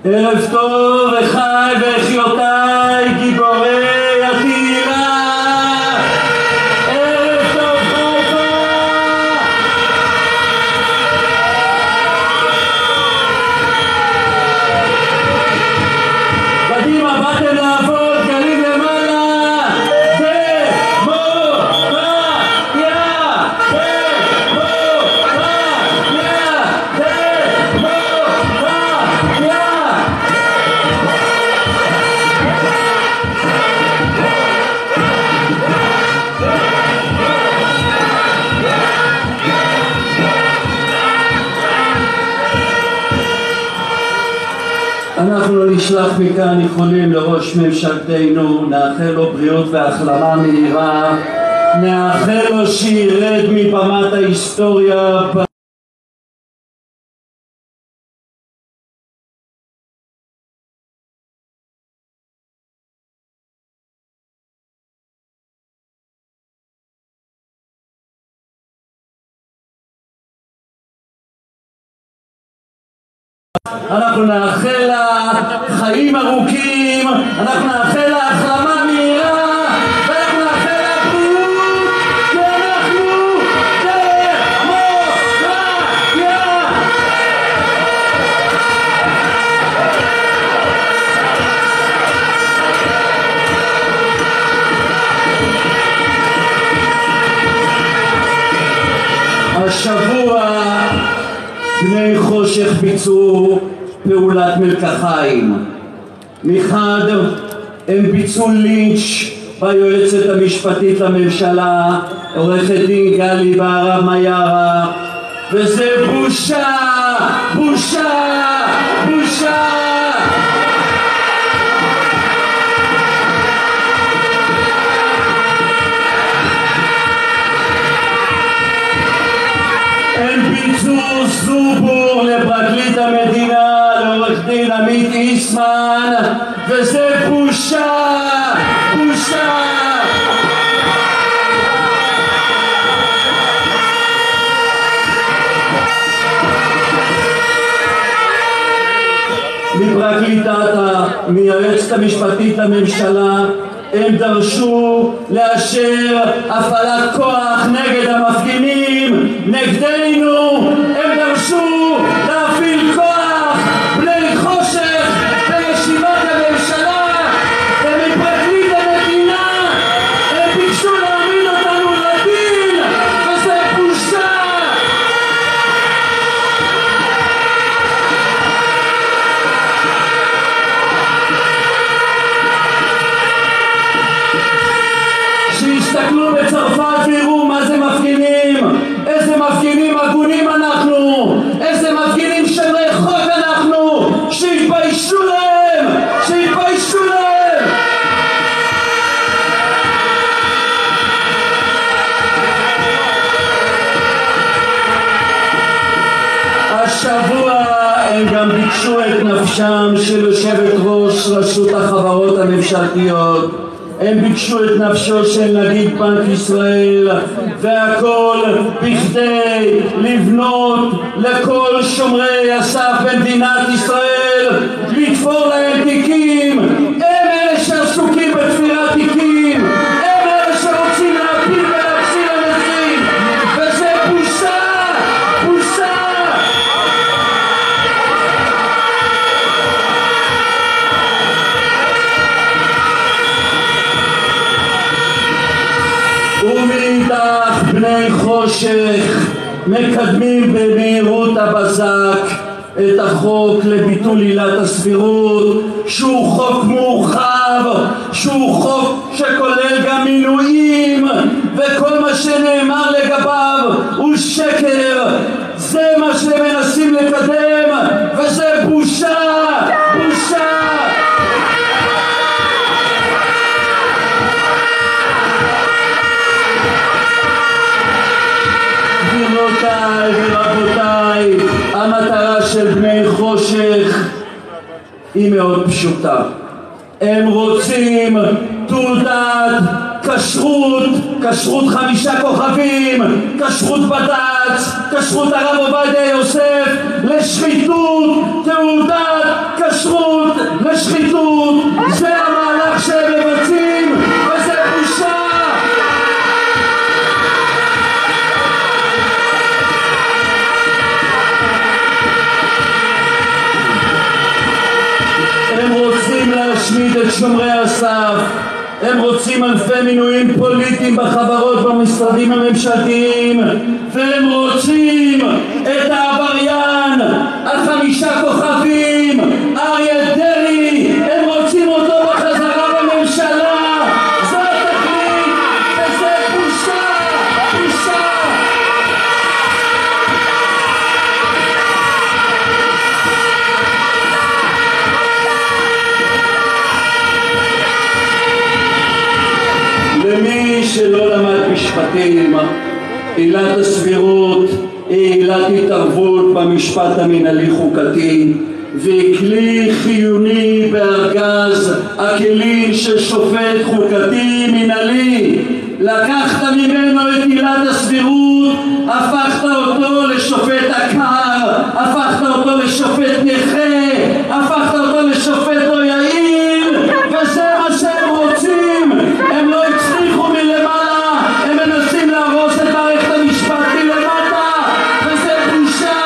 ערב טוב, אחי ואחיותיי, גיבורי הקהילה. ערב טוב חיפה. קדימה, באתם לעבוד, גלים למעלה. אנחנו נשלח מכאן איחולים לראש ממשלתנו, נאחל לו בריאות והחלמה מהירה, נאחל לו שירד מבמת ההיסטוריה. אנחנו נאחל לה חיים ארוכים, אנחנו נאחל לה החלמה מהירה, ואנחנו נאחל לה בריאות, כי אנחנו דמוקרטיה. השבוע בני חושך ביצעו פעולת מלקחיים. מחד הם ביצעו לינץ' ביועצת המשפטית לממשלה, עורכת דין גלי בהרב מיארה, וזה בושה, בושה, בושה. הם ביצעו זובור לפרקליט המדינה, לעורך דין עמית איסמן, וזה בושה, בושה. מהיועצת המשפטית לממשלה הם דרשו לאשר הפעלת כוח נגד המפגינים, נגדנו. הם דרשו להפעיל כוח בני חושך בישיבת הממשלה, ומפרקליט המדינה הם ביקשו להעמיד אותנו לדין, וזה בושה. שיסתכלו בצרפת ויראו מה זה מפגינים, איזה מפגינים הגונים אנחנו, איזה מפגינים של חוק אנחנו. שיתביישו להם, שיתביישו להם. השבוע הם גם ביקשו את נפשם של יושבת ראש רשות החברות הממשלתיות, הם ביקשו את נפשו של נגיד בנק ישראל, והכל בכדי לבנות לכל שומרי הסף במדינת ישראל, לתפור להם תיקים. הם אלה שעסוקים בתפירת תיקים, הם אלה שרוצים להפיל ולהפסיל אנשים, וזה בושה, בושה. ומאידך בני חושך מקדמים במהירות הבזק את החוק לביטול עילת הסבירות, שהוא חוק מורחב, שהוא חוק שכולל גם מינויים, וכל מה שנאמר לגביו הוא שקר. זה מה שמנסים לקדם, וזה בושה, בושה. גבירותיי ורבותיי, המטרה של בני חושך היא מאוד פשוטה. הם רוצים תעודת כשרות 5 כוכבים, כשרות בד"ץ, כשרות הרב עובדיה יוסף, לשחיתות, תעודת כשרות לשחיתות. זה המהלך שהם מבצעים וזה בושה. הם רוצים להשמיד את שומרי הסף, הם רוצים אלפי מינויים פוליטיים בחברות במשרדים הממשלתיים, והם רוצים את העבריין 5 כוכבים אריה דרעי, הם רוצים אותו בחזרה בממשלה. זו התכלית וזה בושה, בושה. למי שלא למד משפטים, עילת הסבירות היא עילת התערבות במשפט המנהלי חוקתי, והיא כלי חיוני בארגז הכלים של שופט חוקתי מנהלי. לקחת ממנו את עילת הסבירות, הפכת אותו לשופט עקר, הפכת אותו לשופט נכה, הפכת אותו לשופט לא יעיל, וזה מה שהם רוצים. הם לא הצליחו מלמעלה, הם מנסים להרוס את מערכת המשפט מלמטה, וזה בושה.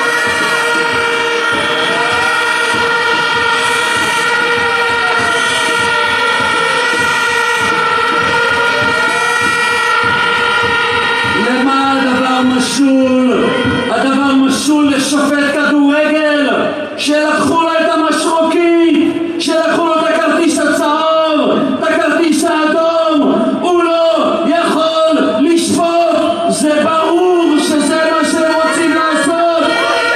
למה הדבר משול? הדבר משול לשופט כדורגל שלקחו לו את המשרוקית, שלקחו לו את הכרטיס הצהוב, את הכרטיס האדום, הוא לא יכול לשפוט. זה ברור שזה מה שהם רוצים לעשות.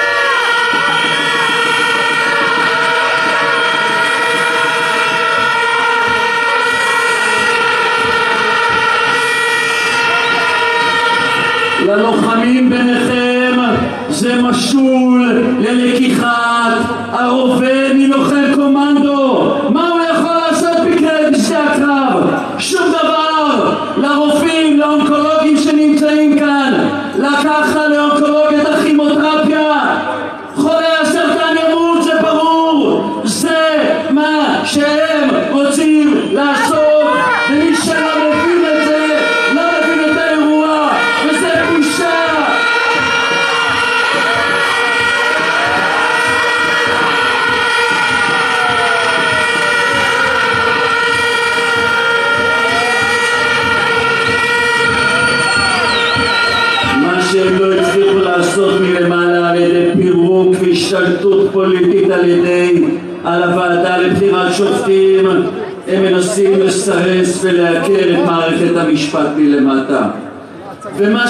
ללוחמים ביניכם זה משול ללקיחת הרובה מלוחם קומנדו. מה הוא יכול לעשות בשדה הקרב? שום דבר. לרופאים, לאונקולוגים שנמצאים כאן, לקחת לאונקולוגית הכימותרפיה, חולי הסרטן ימות, זה ברור. זה מה שהם רוצים לעשות, ומי שלא מבין את זה לא מבין את האירוע, וזה בושה. שהם לא הצליחו לעשות מלמעלה על ידי פירוק והשתלטות פוליטית על הוועדה לבחירת שופטים, הם מנסים לסרס ולעקר את מערכת המשפט מלמטה. ומה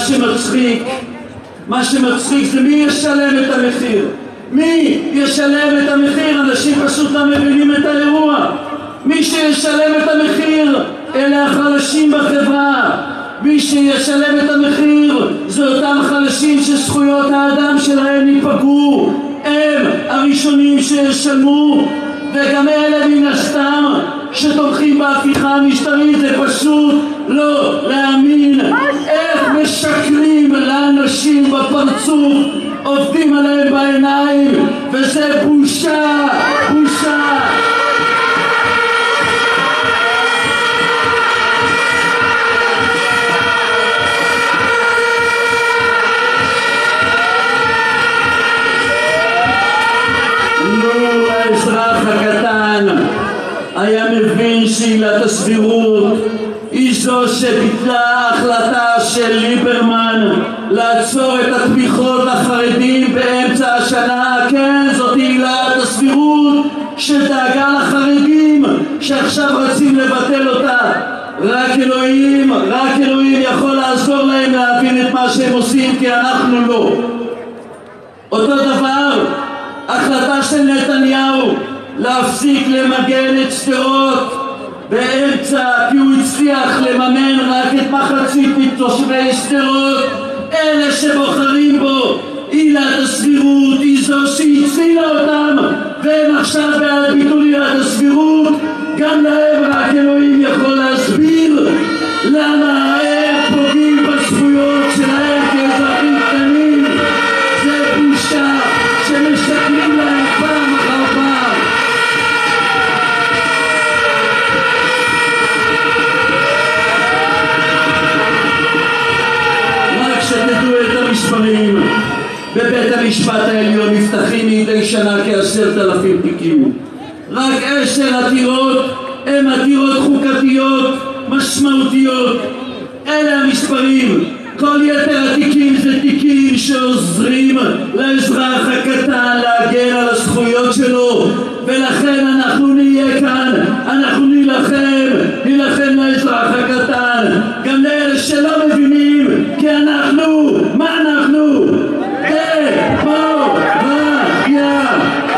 שמצחיק זה מי ישלם את המחיר. מי ישלם את המחיר? אנשים פשוט לא מבינים את האירוע. מי שישלם את המחיר אלה החלשים בחברה. מי שישלם את המחיר זה אותם חלשים שזכויות האדם שלהם ייפגעו. הם הראשונים שישלמו, וגם אלה מן הסתם שתומכים בהפיכה המשטרית. זה פשוט לא להאמין איך משקרים לאנשים בפרצוף, עובדים עליהם בעיניים, וזה בושה, בושה. האזרח הקטן היה מבין שעילת הסבירות היא זו שביטלה החלטה של ליברמן לעצור את התמיכות לחרדים באמצע השנה. כן, זאת עילת הסבירות שדאגה לחרדים שעכשיו רצים לבטל אותה. רק אלוהים יכול לעזור להם להבין את מה שהם עושים, כי אנחנו לא. אותו דבר החלטה של נתניהו להפסיק למגן את שדרות באמצע, כי הוא הצליח לממן רק את מחצית מתושבי שדרות. אלה שבוחרים בו, עילת הסבירות היא זו שהצילה אותם, והם עכשיו בעד ביטול עילת הסבירות. גם להם רק אלוהים יכול להסביר למה הם פוגעים בזכויות שלהם כאזרחים קטנים? זה בושה שמשקרים להם פעם אחר פעם. רק שתדעו את המספרים, בבית המשפט העליון נפתחים מדי שנה כ10,000 תיקים. רק 10 עתירות הן עתירות חוקתיות משמעותיות. אלה המספרים. כל יתר התיקים זה תיקים שעוזרים לאזרח הקטן להגן על הזכויות שלו, ולכן אנחנו נהיה כאן, אנחנו נילחם לאזרח הקטן, גם לאלה שלא מבינים, כי אנחנו, מה אנחנו? דמוקרטיה.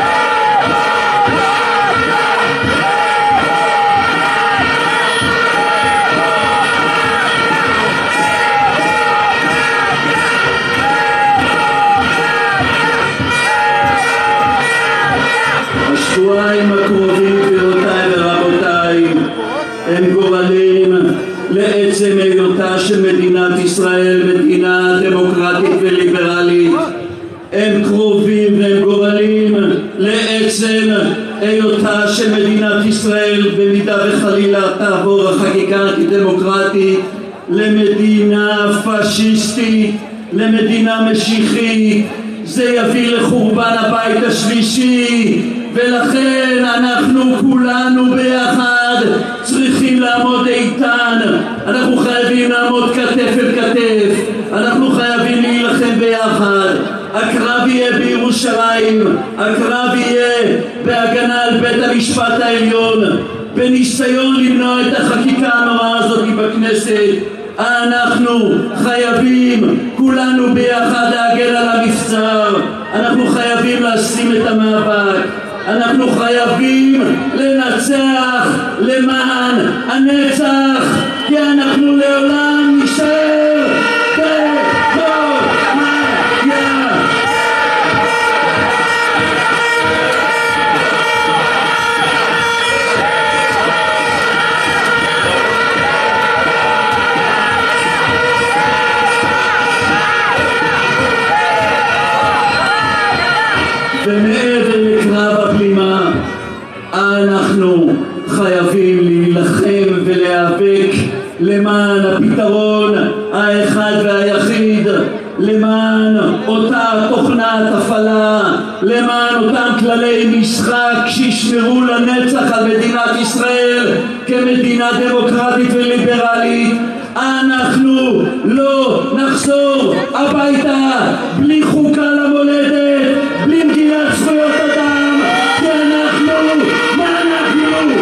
השבועיים הקרובים, גבירותיי ורבותיי, הם גורליים לעצם היותה של מדינת ישראל מדינה דמוקרטית וליברלית. הם קרובים והם גורליים לעצם היותה של מדינת ישראל, במידה וחלילה תעבור החקיקה האנטי-דמוקרטית, למדינה פשיסטית, למדינה משיחית. זה יביא לחורבן הבית השלישי, ולכן אנחנו כולנו ביחד צריכים לעמוד איתן. אנחנו חייבים לעמוד כתף אל כתף, אנחנו חייבים להילחם ביחד. הקרב יהיה בירושלים, הקרב יהיה בהגנה על בית המשפט העליון, בניסיון למנוע את החקיקה הנוראה הזאת בכנסת. אנחנו חייבים כולנו ביחד להגן על המבצר, אנחנו חייבים לשים את המאבק, אנחנו חייבים לנצח למען הנצח, כי אנחנו לעולם נשאר דמוקרטיה. ומעבר לקרב הבלימה, אנחנו חייבים להילחם ולהיאבק למען הפתרון האחד והיחיד, למען אותה תוכנת הפעלה, למען אותם כללי משחק שישמרו לנצח על מדינת ישראל כמדינה דמוקרטית וליברלית. אנחנו לא נחזור הביתה בלי חוקה למולדת, בלי מגילת זכויות אדם, כי אנחנו, מה אנחנו?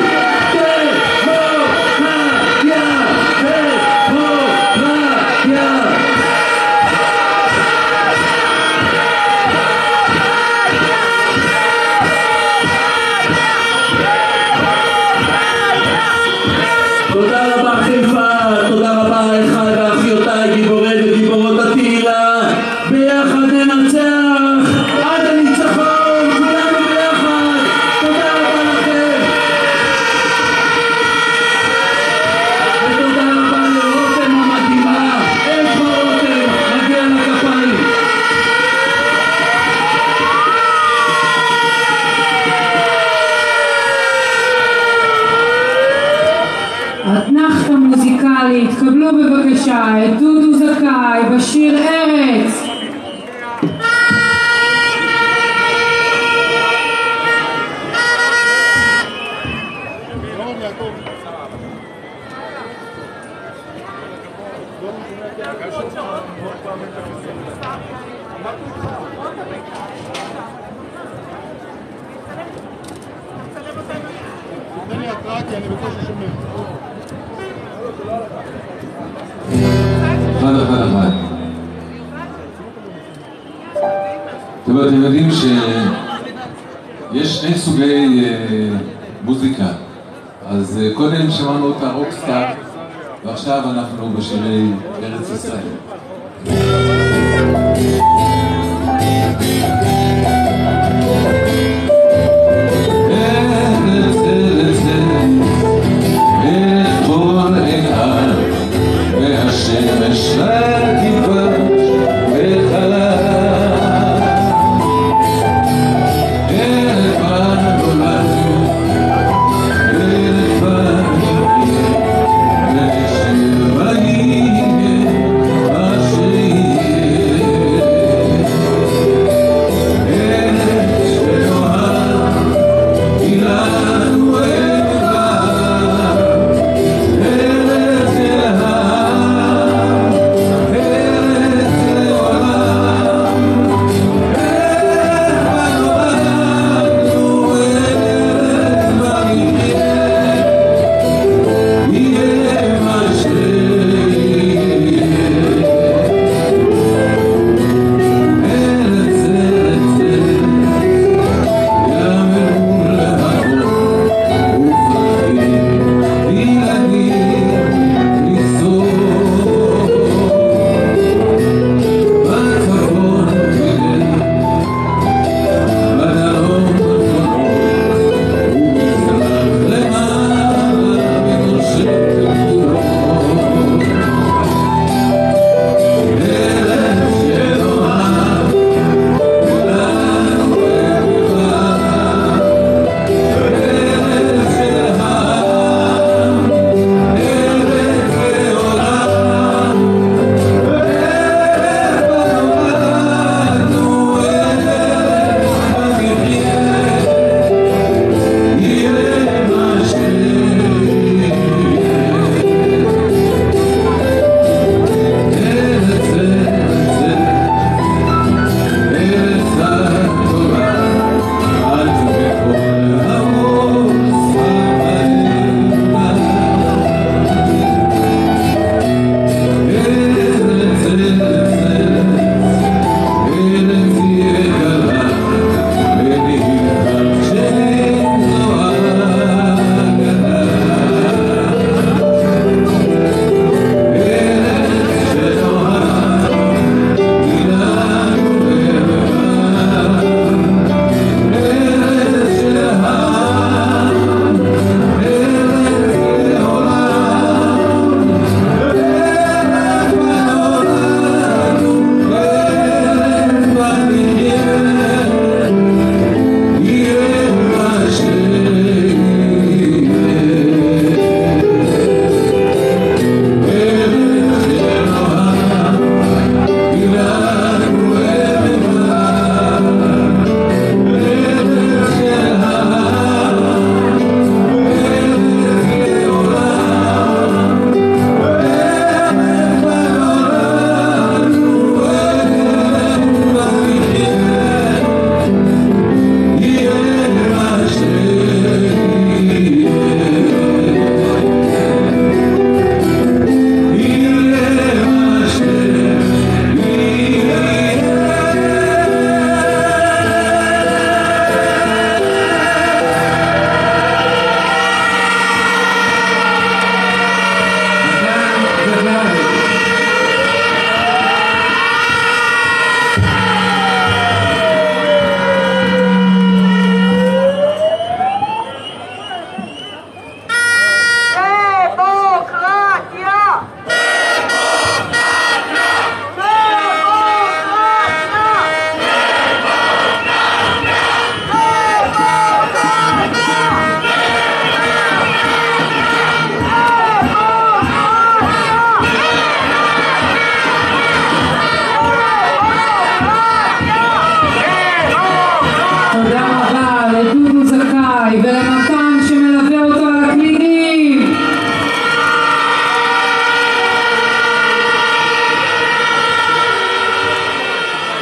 דמוקרטיה. תודה רבה חיפה, תודה רבה אחיי ואחיותיי גיבורי וגיבורות התהילה. ביחד ננצח עד הניצחון, כולנו ביחד. תודה רבה לכם, ותודה רבה לרותם המדהימה. איפה רותם? מגיע לכפיים. אתנחתא מוזיקלית, קבלו בבקשה את דודו זכאי בשיר ארץ. אחד. טוב, אתם יודעים שיש שני סוגי מוזיקה. אז קודם שמענו את הרוקסטאר, ועכשיו אנחנו בשירי ארץ ישראל. ארץ, ארץ, ארץ, כל אחד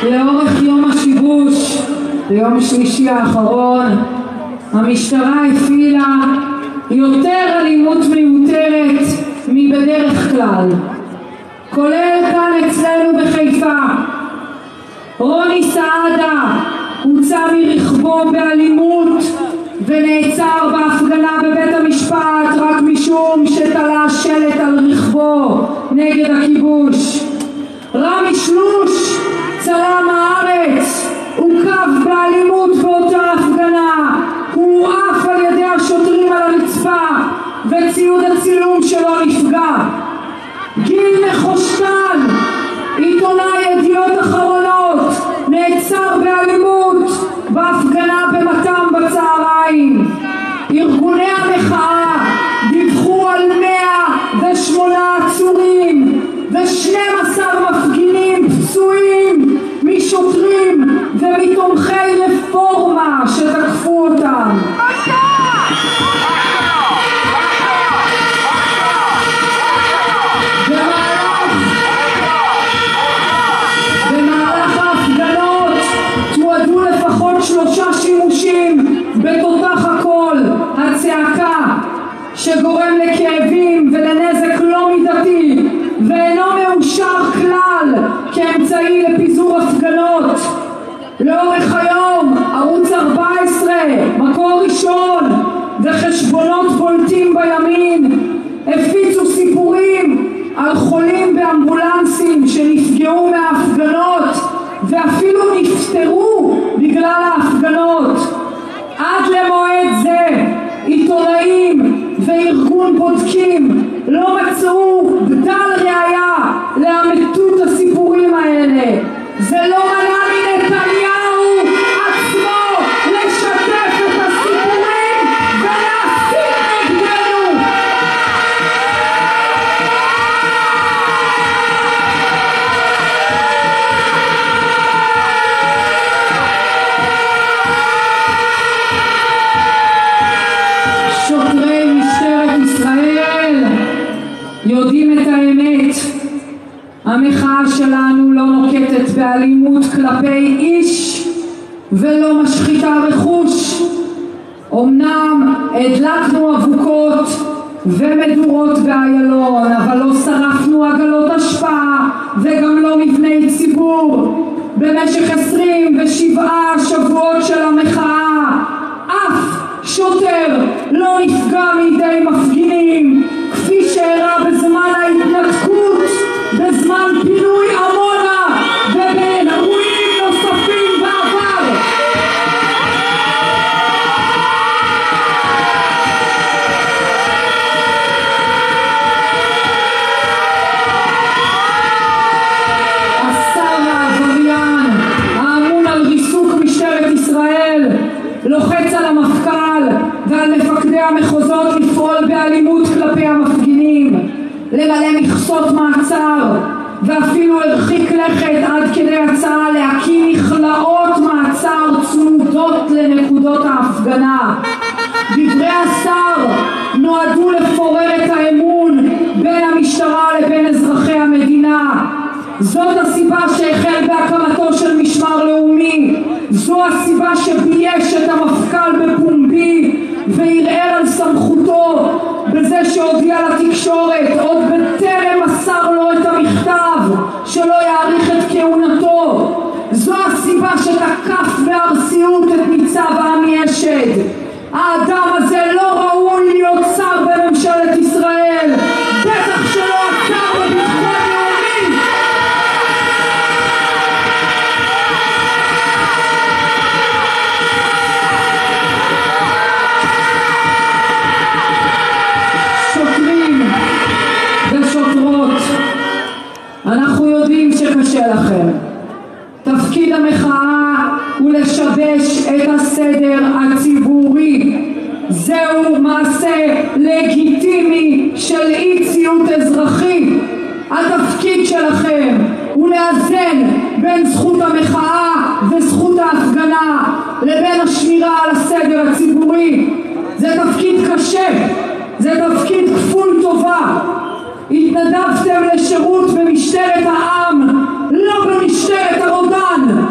לאורך יום השיבוש, ביום שלישי האחרון, המשטרה הפעילה יותר אלימות מיותרת מבדרך כלל, כולל כאן אצלנו בחיפה. רוני סעדה הוצא מרכבו באלימות ונעצר בהפגנה בבית המשפט רק משום שתלה שלט על רכבו נגד הכיבוש. רמי שלוש, צלם הארץ, עוכב באלימות באותה הפגנה, הוא הועף על ידי השוטרים על הרצפה וציוד הצילום שלו נפגע. גיל נחושתן, עיתונאי ידיעות אחרונות, נעצר באלימות בהפגנה במתם בצהריים. ארגוני המחאה דיווחו על 108 עצורים ו12 מפגינים פצועים משוטרים ומתומכי רפורמה שתקפו אותם. במהלך ההפגנות תועדו לפחות 3 שימושים בתותח הקול, הצעקה, שגורם לכאבים ולנזק לא מידתי ואינו מאושר כלל כאמצעי לפיזור הפגנות. לאורך היום ערוץ 14, מקור ראשון וחשבונות בולטים בימין הפיצו סיפורים על חולים באמבולנסים שנפגעו מההפגנות ואפילו נפטרו בגלל ההפגנות. עד למועד זה עיתונאים וארגון בודקים לא מצאו בדל ראיה לאמיתות הסיפורים האלה. זה לא מנע מנתניהו עצמו לשתף את הסיפורים ולהסית נגדנו. שוטרי משטרת ישראל יודעים את האמת. המחאה שלנו לא נוקטת באלימות כלפי איש ולא משחיתה רכוש. אמנם הדלקנו אבוקות ומדורות באיילון, אבל לא שרפנו עגלות השפעה וגם לא מבני ציבור. במשך 27 שבועות של המחאה אף שוטר לא נפגע מידי מפגינים, כפי שאירע בזמן ההתנתקות, בזמן פינוי עמונה ובאירועים נוספים בעבר. השר העבריין האמון על ריסוק משטרת ישראל לוחץ על המפכ"ל ועל מפקדי המחוזות לפעול באלימות כלפי המפגינים, למלא מכסות מעצר, ואפילו הרחיק לכת עד כדי הצעה להקים מכלאות מעצר צמודות לנקודות ההפגנה. דברי השר נועדו לפורר את האמון בין המשטרה לבין אזרחי המדינה. זאת הסיבה שהחל בהקמתו של משמר לאומי, זו הסיבה שבייש את המפכ"ל בפומבי וערער על סמכותו בזה שהודיע לתקשורת עוד בטרם מסר לו את המכתב שלא יאריך את כהונתו. זו הסיבה שתקף בארסיות את ניצב עמי אשד. האדם הזה לא ראוי להיות שר בממשלת ישראל, בטח שלא השר בביטחון לאומי. שוטרים ושוטרות, אנחנו יודעים שקשה לכם. תפקיד המחאה הוא לשבש את הסדר הציבורי. זהו מעשה לגיטימי של אי ציות אזרחי. התפקיד שלכם הוא לאזן בין זכות המחאה וזכות ההפגנה לבין השמירה על הסדר הציבורי. זה תפקיד קשה, זה תפקיד כפול טובה. התנדבתם לשירות במשטרת העם, לא במשטרת הרודן.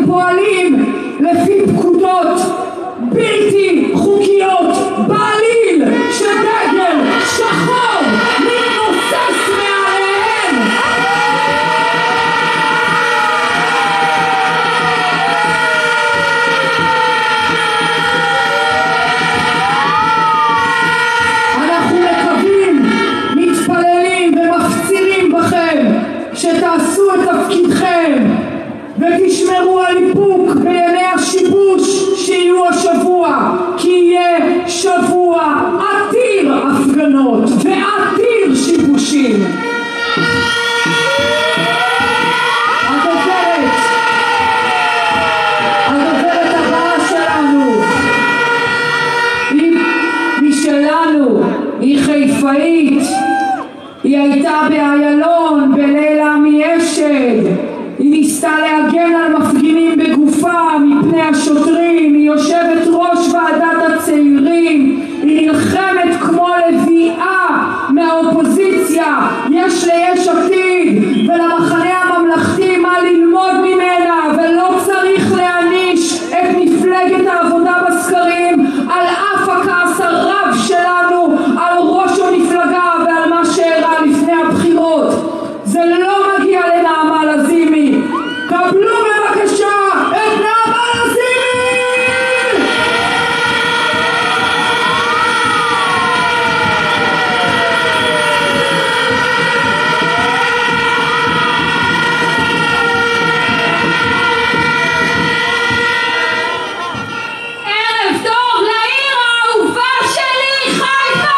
פועלים לפי פקודות בלתי חוקיות בעליל שדגל שחור מתנוסס מעליהם. אנחנו מקווים, מתפללים ומפצירים בכם שתעשו את תפקידכם ותשמרו על איפוק בימי השיבוש שיהיו השבוע, כי יהיה שבוע עתיר הפגנות ועתיר שיבושים. הדוברת הבאה שלנו היא שלנו, היא חיפאית, היא הייתה באיילון בלילה מאשד, היא ניסתה להגן על מפגינים בגופה מפני השוטרים, היא יושבת ראש ועדת הצעירים, היא נלחמת כמו לביאה מהאופוזיציה. יש ליש עתיד ולמחנה הממלכתי מה ללמוד ממנה, ולא צריך להעניש את מפלגת העבודה בסקרים על אף הכעס הרב שלנו על ראש המפלגה ועל מה שאירע לפני הבחירות. זה לא מגיע לנעמה לזימי. קבלו בבקשה את נעמה לזימי. ערב טוב לעיר האהובה שלי חיפה.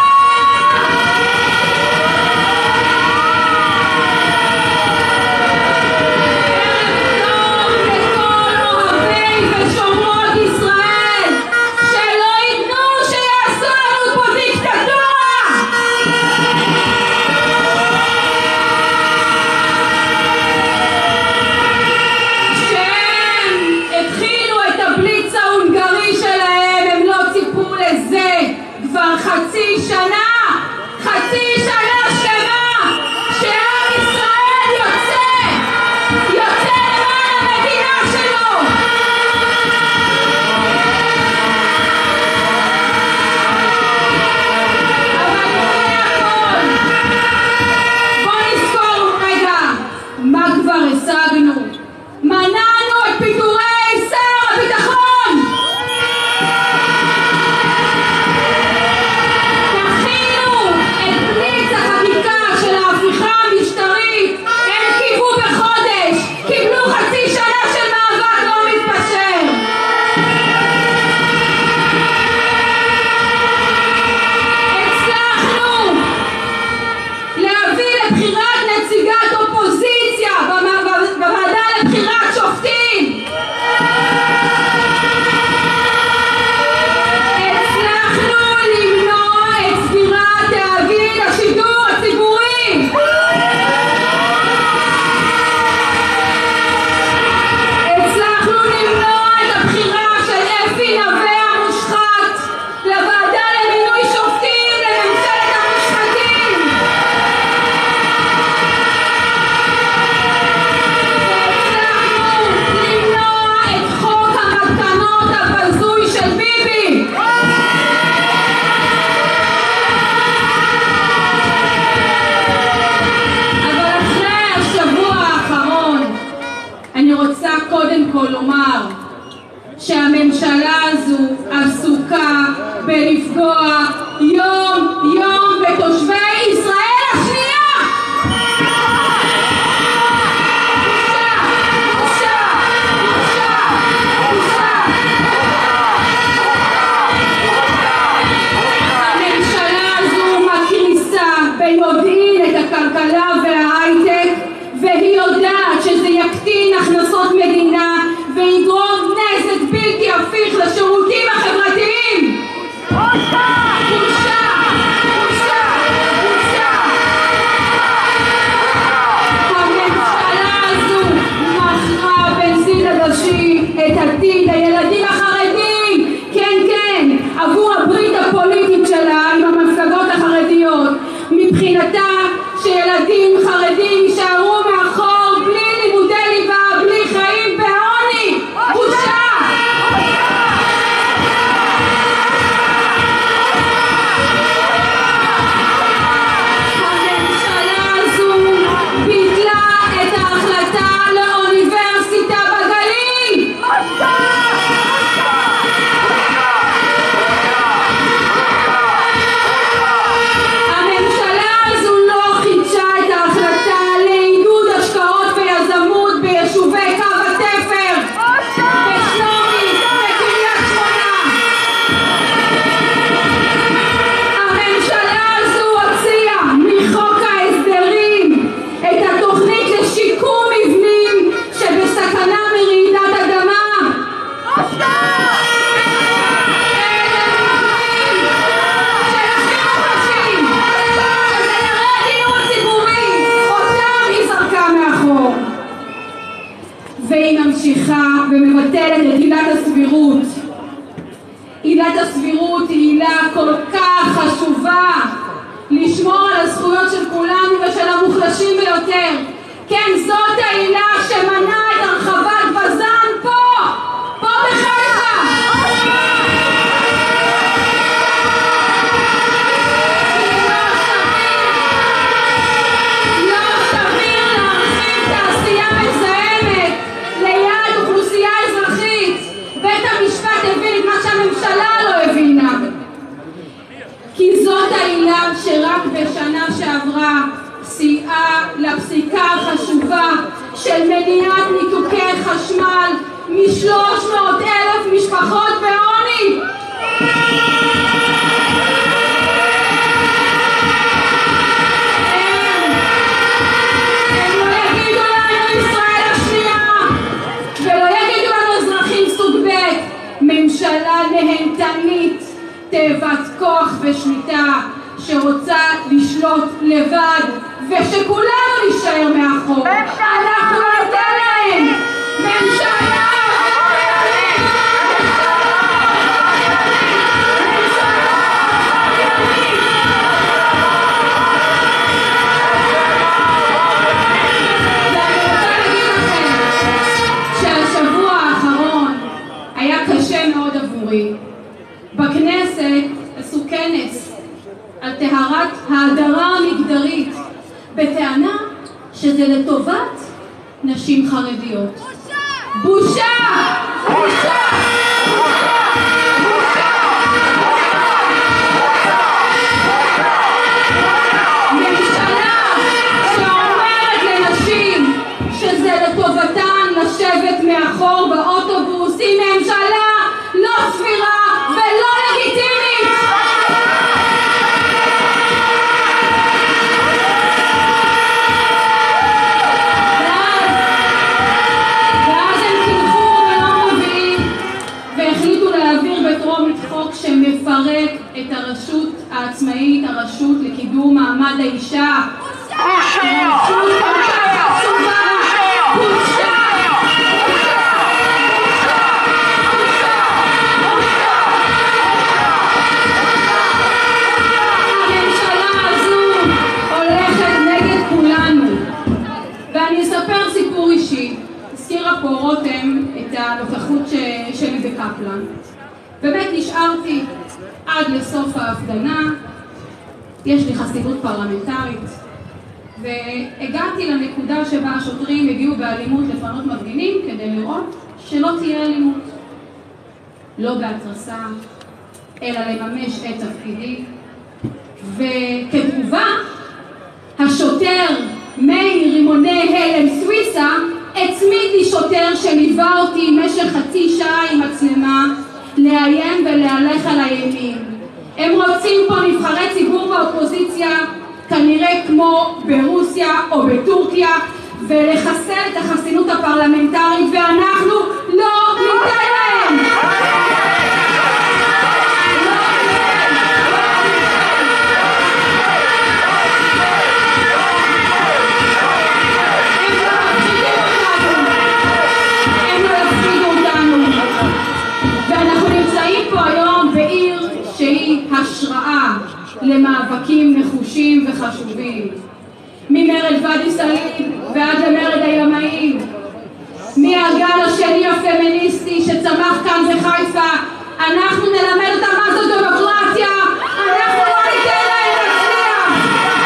שהממשלה הזו עסוקה בלפגוע יום יום בתושבי ישראל השנייה. בושה, בושה, בושה, בושה. הממשלה הזו מקריסה ביודעין את הכלכלה וההייטק, והיא יודעת שזה יקטין הכנסות מדינה ויגרום נזק בלתי הפיך לשירותים החברתיים. בושה! בושה! בושה! בושה! הממשלה הזו מכרה בנזין עדשי את עתיד הילדים החרדים, כן כן, עבור הברית הפוליטית שלה עם המפלגות החרדיות. מבחינתה שילדים חרדים יישארו מאחור בלי לימודי ליבה, בלי חיים בעוני. ממשיכה ומבטלת את עילת הסבירות. עילת הסבירות היא עילה כל כך חשובה לשמור על הזכויות של כולנו ושל המוחלשים ביותר. כן, זאת העילה שמנעה את הרחבת בז"ן פה בחיפה. כי זאת העילה שרק בשנה שעברה סייעה לפסיקה החשובה של מניעת ניתוקי חשמל מ-300,000 משפחות בעוני. הם לא יגידו לנו ישראל השנייה ולא יגידו לנו אזרחים סוג ב'. ממשלה נהנתנית, תאבת כוח ושליטה שרוצה לשלוט לבד ושכולנו נשאר מאחור. אנחנו ניתן להם ממשלה ואני רוצה להגיד לכם שהשבוע האחרון היה קשה מאוד עבורי. בכנסת עשו כנס על טהרת ההדרה המגדרית בטענה שזה לטובת נשים חרדיות. בושה! בושה! ממשלה שאומרת לנשים שזה לטובתן לשבת מאחור באוטובוס היא ממשלה לא סבירה ולא לגיטימית. ואז הם תלכו ביום רביעי והחליטו להעביר בטרומית חוק שמפרק את הרשות העצמאית, הרשות לקידום מעמד האישה. רשות חשובה. בושה! ואני אספר סיפור אישי. הזכירה פה רותם את הנוכחות שלי בקפלן. באמת נשארתי עד לסוף ההפגנה, יש לי חסינות פרלמנטרית, והגעתי לנקודה שבה השוטרים הגיעו באלימות לפנות מפגינים כדי לראות שלא תהיה אלימות. לא בהתרסה, אלא לממש את תפקידי. וכתגובה, השוטר מאיר רימוני הלם סוויסה הצמיד לי שוטר שליווה אותי במשך חצי שעה עם מצלמה לאיים ולהלך על הימין. הם רוצים פה נבחרי ציבור באופוזיציה כנראה כמו ברוסיה או בטורקיה ולחסל את החסינות הפרלמנטרית ואנחנו לא ניתן להם. השראה למאבקים נחושים וחשובים, ממרד ואדי סאליב ועד למרד הימאים, מהגל השני הפמיניסטי שצמח כאן בחיפה. אנחנו נלמד אותם מה זו דמוקרטיה, אנחנו לא ניתן להם להצליח.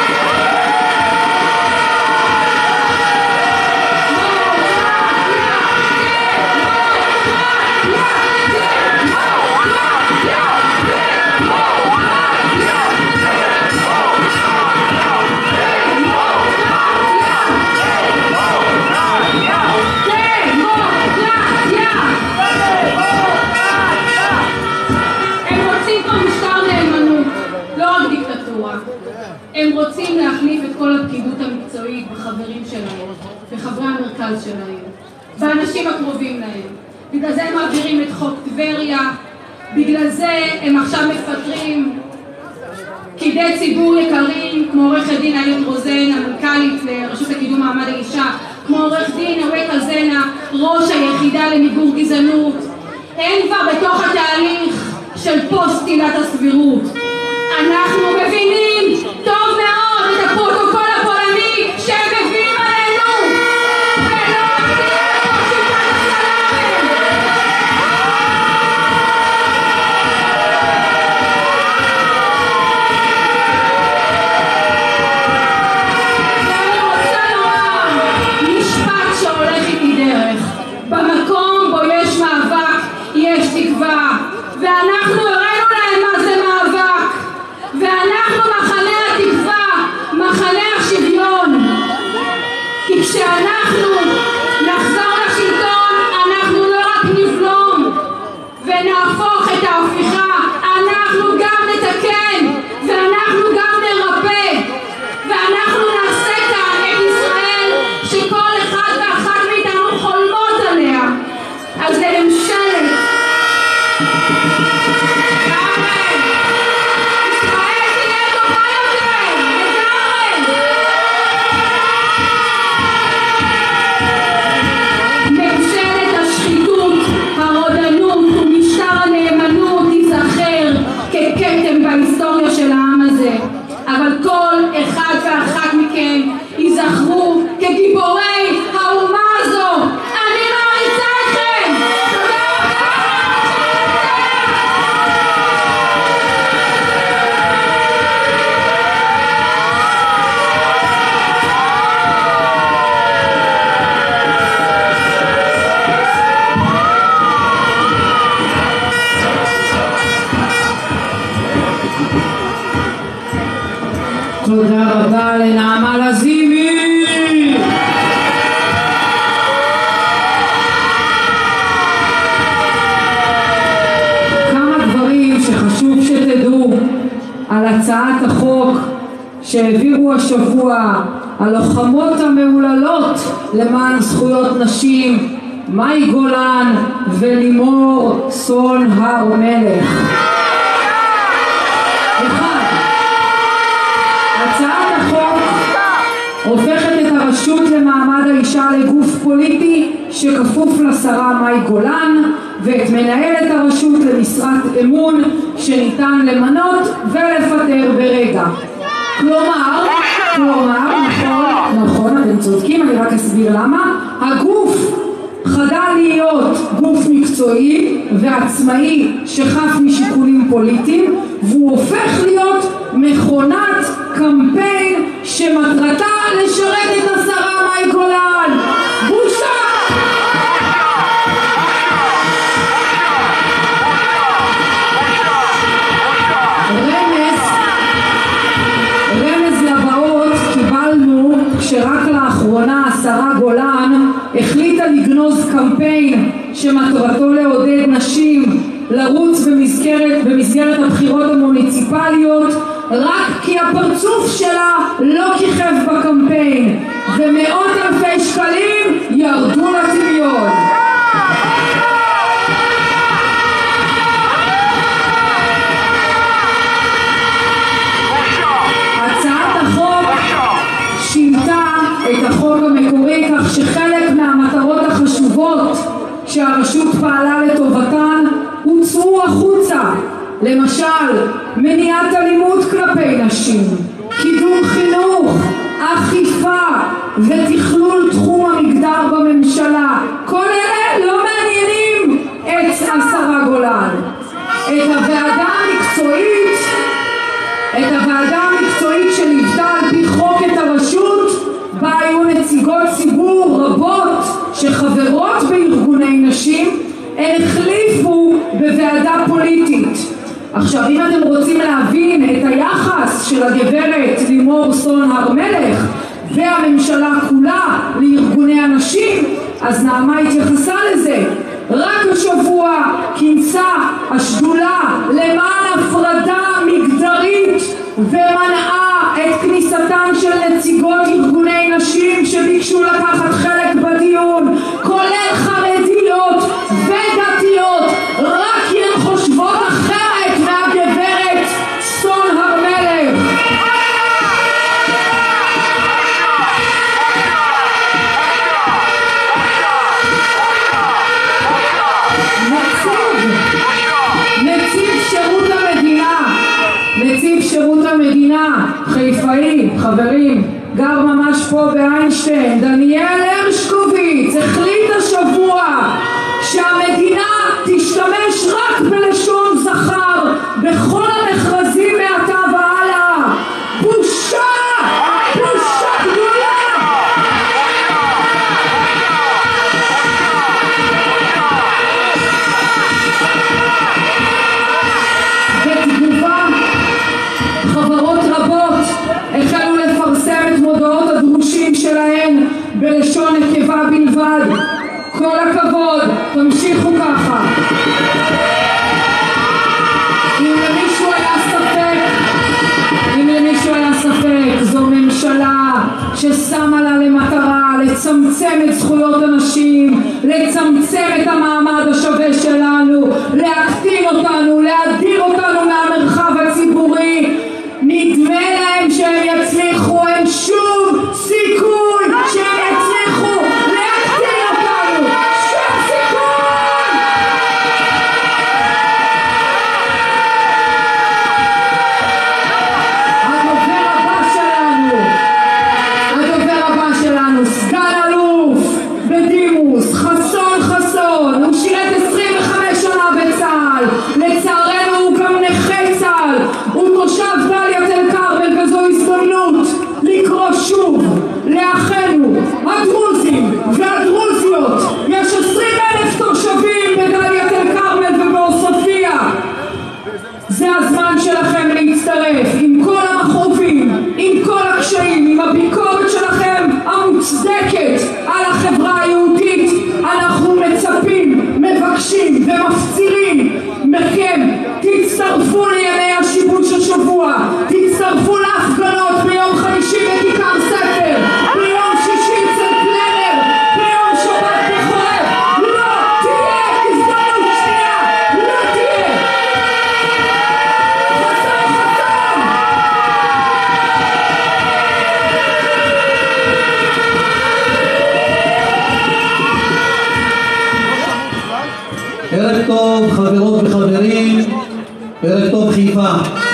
הם רוצים להחליף את כל הפקידות המקצועית בחברים שלהם, בחברי המרכז שלהם, באנשים הקרובים להם. בגלל זה הם מעבירים את חוק טבריה, בגלל זה הם עכשיו מפטרים פקידי ציבור יקרים כמו עורכת דין איילת רוזן, המנכ"לית לרשות לקידום מעמד האישה, כמו כמו עורך דין אווקה זנה, ראש היחידה למיגור גזענות, הם כבר בתוך התהליך של פוסט עילת הסבירות. אנחנו מבינים טוב מאוד את הפרוטוקול הפולני שהם מביאים עלינו ולא עובדים בתוך שיטת הסלאמי. ואני רוצה לומר משפט שהולך איתי דרך: במקום בו יש מאבק יש תקווה, ואנחנו הראינו להם מה זה מאבק, ואנחנו מחנה התקווה, מחנה השוויון. כי כשאנחנו נחזור לשלטון אנחנו לא רק נבלום ונהפוך את ההפיכה, אנחנו גם נתקן ואנחנו גם נרפא, ואנחנו נעשה כאן את ישראל שכל אחד ואחת מאיתנו חולמות עליה. אז זה ממשלת בהיסטוריה של העם הזה, אבל כל אחד ואחת מכם ייזכרו כגיבורי האומה הזו. אני מעריצה אתכם. תודה רבה לנעמה לזימי. כמה דברים שחשוב שתדעו על הצעת החוק שהעבירו השבוע הלוחמות המהוללות למען זכויות נשים מאי גולן ולימור סון הר מלך. הצעת החוק הופכת את הרשות למעמד האישה לגוף פוליטי שכפוף לשרה מאי גולן, ואת מנהלת הרשות למשרת אמון שניתן למנות ולפטר ברגע. כלומר, נכון, אתם צודקים, אני רק אסביר למה. הגוף חדל להיות גוף מקצועי ועצמאי שחף משיקולים פוליטיים, והוא הופך להיות מכונת קמפיין שמטרתה לשרת את השרה מאי גולן. בושה! רמז לבאות קיבלנו כשרק לאחרונה השרה גולן החליטה לגנוז קמפיין שמטרתו לעודד נשים לרוץ במסגרת הבחירות המוניציפליות, רק כי הפרצוף שלה לא כיכב בקמפיין, ומאות אלפי שקלים ירדו לטמיון. הצעת החוק שינתה את החוק המקורי כך שחלק מהמטרות החשובות שהרשות פעלה לטובתן הוצאו החוצה, למשל מניעת אלימות כלפי נשים, קידום חינוך, אכיפה ותכלול תחום המגדר בממשלה. כל אלה לא מעניינים את השרה גולן. את הוועדה המקצועית שליוותה על פי חוק את הרשות, בה היו נציגות ציבור רבות שחברות בארגוני נשים, הן החליפו בוועדה פוליטית. עכשיו, אם אתם רוצים להבין את היחס של הגברת לימור סון הר מלך והממשלה כולה לארגוני הנשים, אז נעמה התייחסה לזה. רק השבוע כינסה השדולה למען הפרדה מגדרית ומנעה את כניסתן של נציגות ארגוני נשים שביקשו לקחת חלק בדיון, כולל חרדיות ודתיות, רק כי הן חושבות אחרת מהגברת סון הר מלך. פה באיינשטיין, דניאל הרשקוביץ, החליט השבוע שהמדינה תשתמש רק בלשון זכר בכל המכרזים מעתה והלאה. בושה! בושה גדולה! בתגובה, חברות רבות החלו לפרסם את מודעות הדרושים שלהן בלשון נקבה בלבד. כל הכבוד, תמשיכו ככה. אם למישהו היה ספק, זו ממשלה ששמה לה למטרה לצמצם את זכויות הנשים, לצמצם את המעמד השווה שלנו, להקטין אותנו, להדיר אותנו מהמרחב הציבורי. נדמה להם שהם יצליחו, אין שום סיכוי שהם יצליחו להקטין אותנו. שום סיכוי! הדובר הבא שלנו, סגן אלוף בדימוס חסון, הוא שירת 25 שנה בצה"ל, לצערנו הוא גם נכה צה"ל, הוא תושב דאלית אל כרמל, וזו הזדמנות לקרוא שוב לאחינו הדרוזים והדרוזיות. יש 20,000 תושבים בדאלית אל כרמל ובעוספיא. זה הזמן שלכם להצטרף עם כל המכאובים, עם כל הקשיים, עם הביקורת שלכם המוצדקת על החברה היהודית. אנחנו מצפים, מבקשים ומפצירים מכם, תצטרפו לימי השיבוש השבוע, תצטרפו להפגנות ביום חמישי בכיכר ספר, ביום שישי אצל פלנר, ביום שבת בחורף. לא תהיה הזדמנות שנייה, לא תהיה. ערב טוב חברות וחברים, ערב טוב חיפה.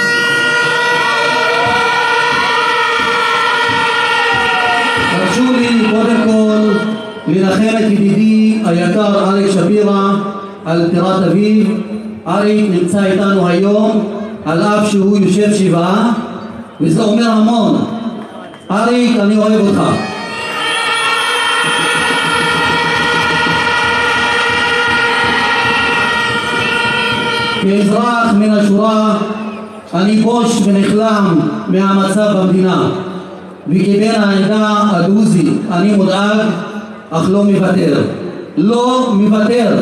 תרשו לי קודם כל לנחם את ידידי היקר אריק שפירא על פטירת אביו. אריק נמצא איתנו היום על אף שהוא יושב שבעה, וזה אומר המון. אריק, אני אוהב אותך. כאזרח מן השורה אני בוש ונחלם מהמצב במדינה, וכבן העדה הדרוזית אני מודאג אך לא מוותר. לא מוותר.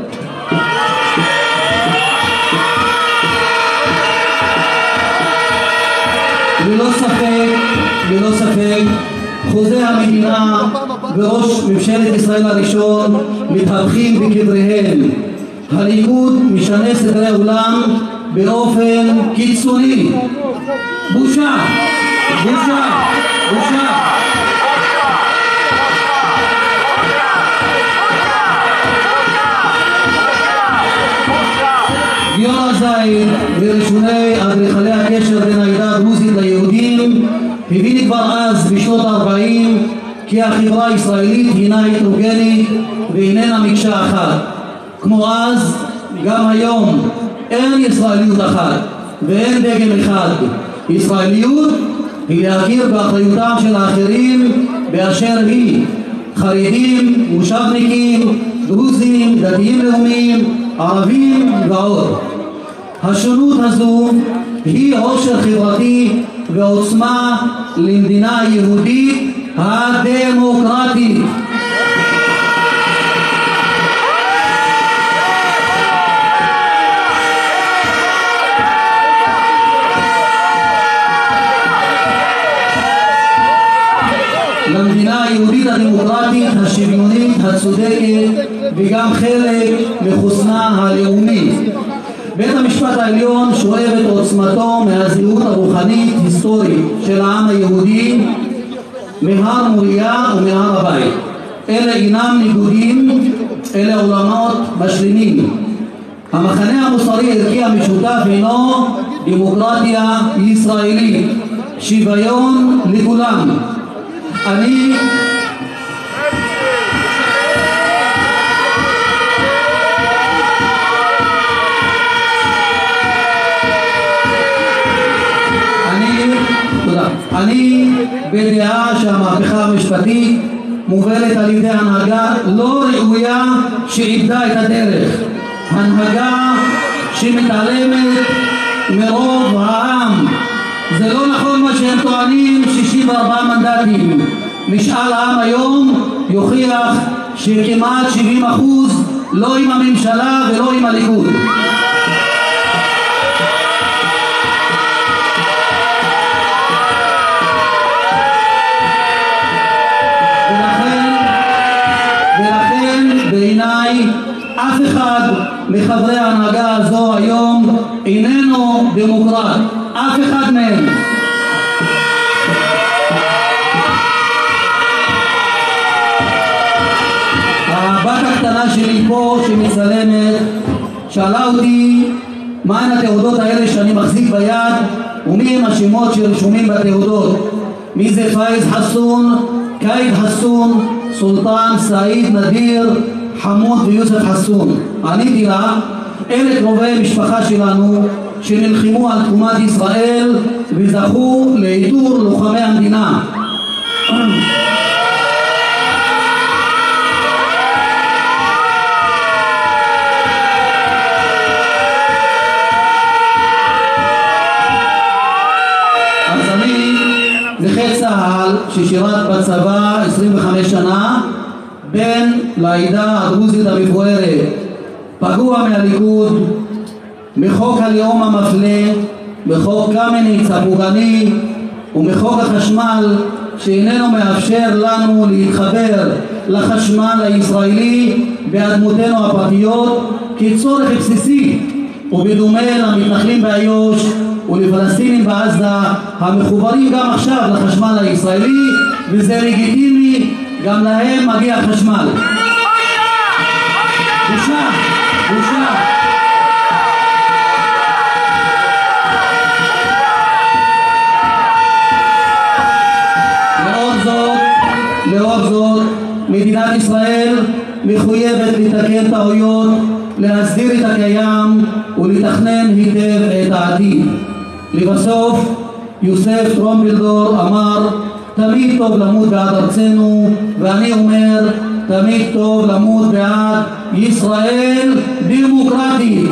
ללא ספק חוזי המדינה וראש ממשלת ישראל הראשון מתהפכים בקבריהם. הליכוד משנה סדרי עולם באופן קיצוני. בושה, בושה, בושה. גיורא זייד וראשוני אדריכלי הקשר בין העדה הדרוזית ליהודים הבין כבר אז בשנות ה-40 כי החברה הישראלית הינה הטרוגנית ואיננה מקשה אחת. כמו אז, גם היום אין ישראליות אחת ואין דגם אחד. ישראליות היא להכיר באחריותם של האחרים באשר היא, חרדים, מושבניקים, דרוזים, דתיים לאומיים, ערבים ועוד. השונות הזו היא עושר חברתי ועוצמה למדינה יהודית הדמוקרטית. למדינה היהודית הדמוקרטית השוויונית הצודקת וגם חלק מחוסנה הלאומי. בית המשפט העליון שואב את עוצמתו מהזהות הרוחנית היסטורית של העם היהודי מהר מוריה ומהר הבית. אלה אינם ניגודים, אלה עולמות משלימים. המחנה המוסרי הערכי המשותף הינו דמוקרטיה ישראלית, שוויון לכולם. אני בדעה שהמהפכה המשפטית מובלת על ידי הנהגה לא ראויה שאיבדה את הדרך, הנהגה שמתעלמת מרוב העם. זה לא נכון מה שהם טוענים, 64 מנדטים. משאל העם היום יוכיח שכמעט 70% לא עם הממשלה ולא עם הליכוד. ולכן בעיניי אף אחד מחברי ההנהגה הזו היום איננו דמוקרט, אף אחד מהם. הבת הקטנה שלי פה שמצלמת שאלה אותי מהן התעודות האלה שאני מחזיק ביד ומי הם השמות שרשומים בתעודות. מי זה פאיז חסון, קאיד חסון, סולטן, סעיד, נדיר, חמוד ויוסף חסון. עניתי לה, אלה קרובי משפחה שלנו שנלחמו על תקומת ישראל וזכו לעיטור לוחמי המדינה. אז אני נכה צה"ל ששירת בצבא 25 שנה, בן לעדה הדרוזית המפוארת, פגוע מהליכוד, מחוק הלאום המפלה, מחוק קמיניץ הפוגעני ומחוק החשמל שאיננו מאפשר לנו להתחבר לחשמל הישראלי באדמותינו הפרטיות כצורך בסיסי, ובדומה למתנחלים באיו"ש ולפלסטינים בעזה המחוברים גם עכשיו לחשמל הישראלי, וזה לגיטימי, גם להם מגיע חשמל. בושה, בושה. לאור זאת, מדינת ישראל מחויבת לתקן טעויות, להסדיר את הקיים ולתכנן היטב את העתיד. לבסוף, יוסף טרומפלדור אמר, תמיד טוב למות בעד ארצנו, ואני אומר, תמיד טוב למות בעד ישראל דמוקרטית.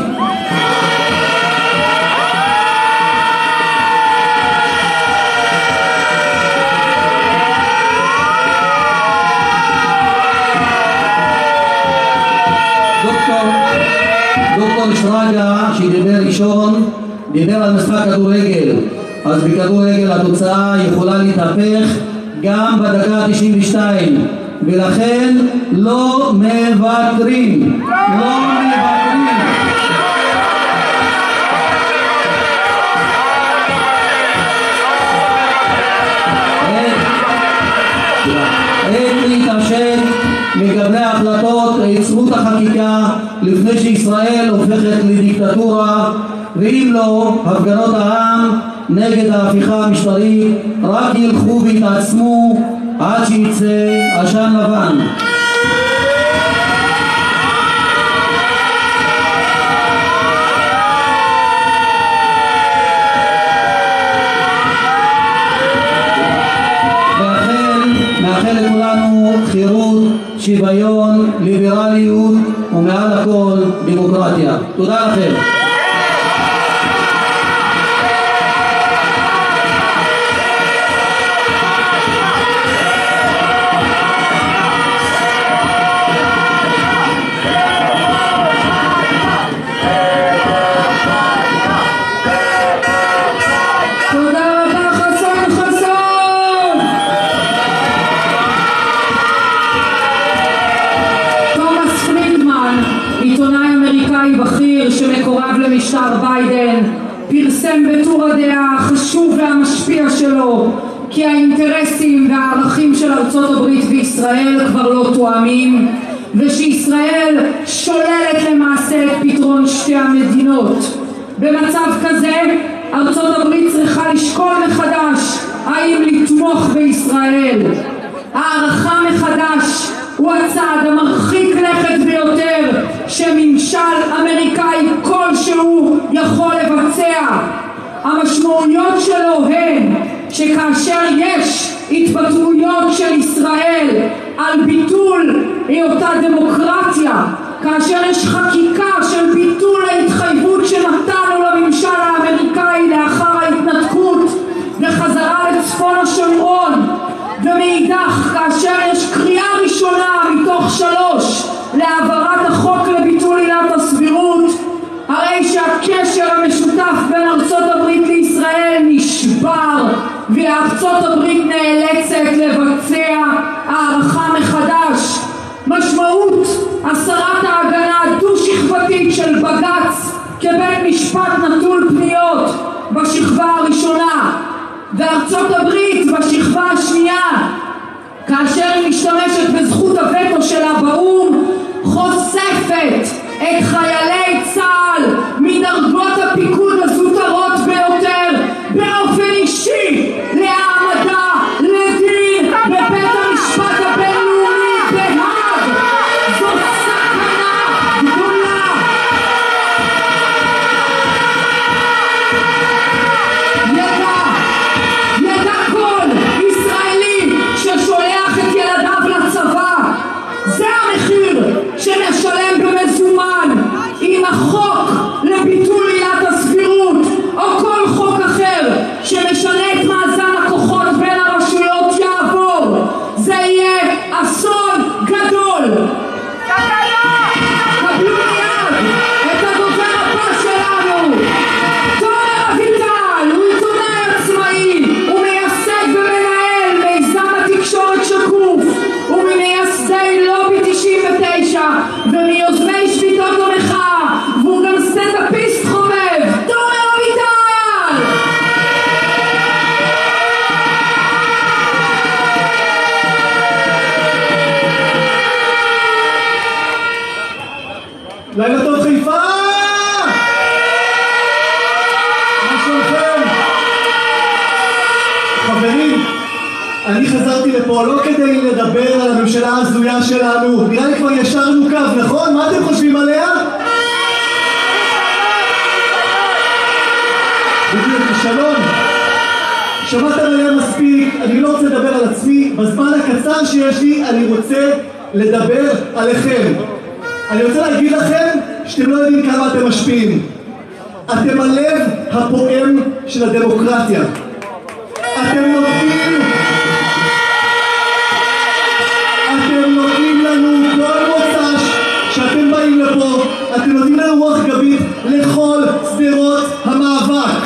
דוקטור שרגא שדיבר ראשון דיבר על משחק כדורגל, אז בכדורגל התוצאה יכולה להתהפך גם בדקה 92, ולכן לא מוותרים, לא מוותרים. עת להתעשת מקבלי ההחלטות, עצרו את החקיקה לפני שישראל הופכת לדיקטטורה, ואם לא, הפגנות העם נגד ההפיכה המשטרית רק ילכו ויתעצמו עד שיצא עשן לבן. מאחל לכולנו חירות, שוויון, ליברליות ומעל הכל דמוקרטיה. תודה לכם. שמקורב למשטר ביידן, פרסם בטור הדעה החשוב והמשפיע שלו כי האינטרסים והערכים של ארצות הברית וישראל כבר לא תואמים, ושישראל שוללת למעשה את פתרון שתי המדינות. במצב כזה ארצות הברית צריכה לשקול מחדש האם לתמוך בישראל, הערכה מחדש הוא הצעד המרחיק לכת ביותר שממשל אמריקאי כלשהו יכול לבצע. המשמעויות שלו הן שכאשר יש התבטאויות של ישראל על ביטול היותה דמוקרטיה, כאשר יש חקיקה של ביטול ההתחייבות שנתנו לממשל האמריקאי לאחר ההתנתקות וחזרה לצפון השומרון, ומאידך כאשר יש קריאה ראשונה מתוך 3 להעברת החוק לביטול עילת הסבירות, הרי שהקשר המשותף בין ארצות הברית לישראל נשבר, וארצות הברית נאלצת לבצע הערכה מחדש. משמעות הסרת ההגנה הדו-שכבתית של בג"ץ כבית משפט נטול פניות בשכבה הראשונה, וארצות הברית בשכבה השנייה, כאשר היא משתמשת בזכות הווטו שלה באו"ם, חושפת את חיילי צה"ל מדרגות הפיקוד הזוטרות ביותר באופן אישי להעמדה לדין בבית המשפט הבינלאומי בהאג. זו סכנה גדולה. ידע כל ישראלי ששולח את ילדיו לצבא, זה המחיר שנשלם במזומן אם החוק לביטול עילת הסבירות או כל חוק אחר שמשנה את מאזן הכוחות בין הרשויות יעבור. זה יהיה אסון גדול. קבלו מיד את הדובר הבא שלנו. תומר אביטל הוא עיתונאי עצמאי, הוא מייסד ומנהל מיזם התקשורת שקוף, הוא ממייסדי לובי 99 ומיוזמי שביתות המחאה, והוא גם סטנדאפיסט חובב. תומר אביטל! לילה טוב חיפה! מה שלומכם? חברים, אני חזרתי לפה לא כדי לדבר על הממשלה ההזויה שלנו, נראה לי כבר ישרנו קו, נכון? מה אתם חושבים עליה? בדיוק, שלום. שמעתם עליה מספיק, אני לא רוצה לדבר על עצמי, בזמן הקצר שיש לי אני רוצה לדבר עליכם. אני רוצה להגיד לכם שאתם לא יודעים כמה אתם משפיעים. אתם הלב הפועם של הדמוקרטיה. אתם נותנים לנו כל מוצ"ש שאתם באים לפה, אתם נותנים לנו רוח גבית לכל שדרות המאבק.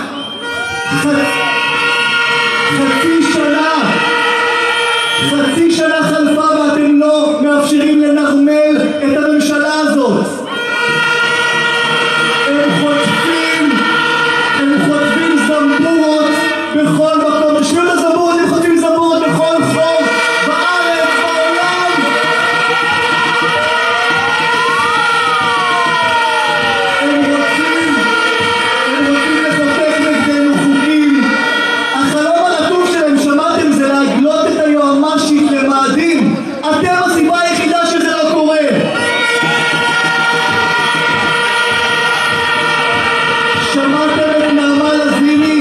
חצי שנה חלפה ואתם לא מאפשרים לנרמל את הממשלה הזאת. הם חוטפים זמבורות בכל מקום. תשמעו את הזמבורות, הם חוטפים זמבורות בכל חור בארץ, בעולם. הם רוצים לחוקק נגדנו חוקים. החלום הרטוב שלהם, שמעתם, זה להגלות את היועמ"שית למאדים. אתם הסיבה היחידה שזה לא קורה. שמעתם את נעמה לזימי?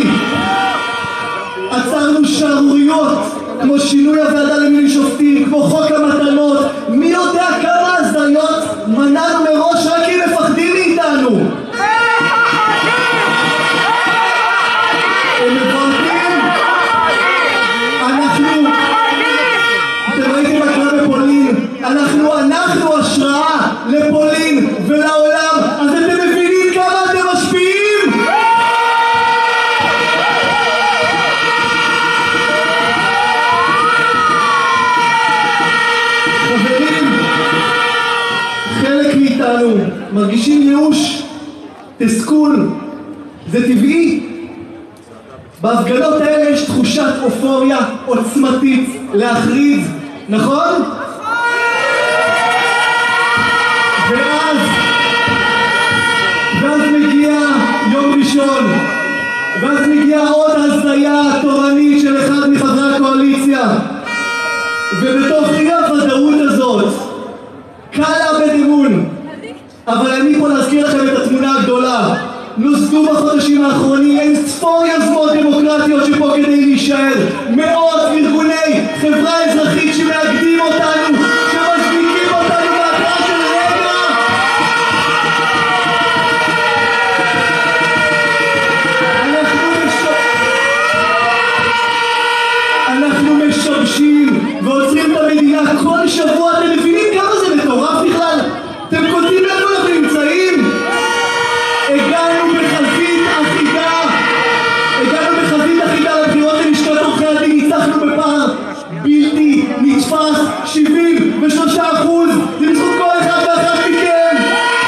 עצרנו שערוריות כמו שינוי הוועדה למינוי שופטים, כמו חוק המתנות. מי יודע כמה הזיות מנענו מראש רק כי מפחדים מאיתנו. הם מפחדים. אתם ראיתם מה קרה בפולין? אנחנו השראה לפולין ולעולם. אז אתם מבינים כמה אתם משפיעים? חברים, חלק מאיתנו מרגישים ייאוש, תסכול. זה טבעי. בהפגנות האלה יש תחושת אופוריה עוצמתית להחריד, נכון? ואז מגיע יום ראשון, ואז מגיעה עוד הזיה תורנית של אחד מחברי הקואליציה. ובתוך אי הוודאות הזאת קל לאבד אמון. אבל אני פה להזכיר לכם את התמונה הגדולה. נוסדו בחודשים האחרונים אין ספור יוזמות דמוקרטיות שפה כדי להישאר, מאות ארגוני חברה אזרחית שמאגדים אותנו, שמזניקים אותנו בהתראה של רגע. אנחנו משבשים ועוצרים את המדינה כל שבוע. אתם מבינים כמה זה מטורף בכלל? אתם קולטים לאיפה אנחנו נמצאים? הגענו בחזית אחידה לבחירות ללשכת עורכי הדין. ניצחנו בפער בלתי נתפס 73%. זה בזכות כל אחד ואחת מכם.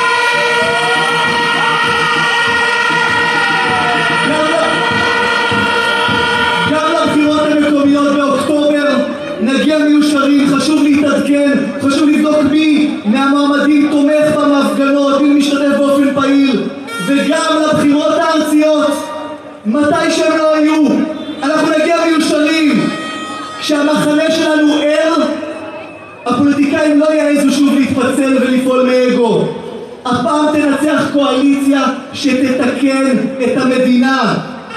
גם לבחירות המקומיות באוקטובר נגיע מיושרים. חשוב להתעדכן, חשוב לבדוק מי מהמועמדים תומך במפגנות, מי משתתף באופן פעיל. וגם לבחירות הארציות, מתי שהם לא היו, אנחנו נגיע מיושרים. כשהמחנה שלנו ער, הפוליטיקאים לא יעזו שוב להתפצל ולפעול מאגו. הפעם תנצח קואליציה שתתקן את המדינה.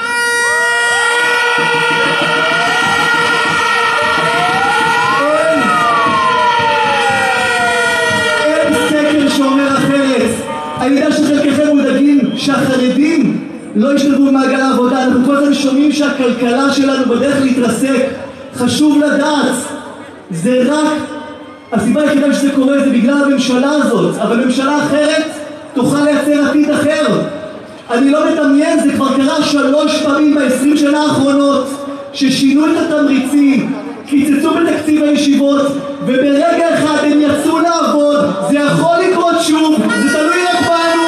אין סקר שאומר אחרת. אני יודע שחלקכם מודאגים שהחרדים לא ישתלבו במעגל העבודה. אנחנו כל הזמן שומעים שהכלכלה שלנו בדרך להתרסק. חשוב לדעת, זה רק הסיבה היחידה שזה קורה זה בגלל הממשלה הזאת, אבל ממשלה אחרת תוכל לייצר עתיד אחר. אני לא מדמיין, זה כבר קרה 3 פעמים ב-20 שנה האחרונות ששינו את התמריצים, קיצצו בתקציב הישיבות, וברגע אחד הם יצאו לעבוד. זה יכול לקרות שוב, זה תלוי רק בנו.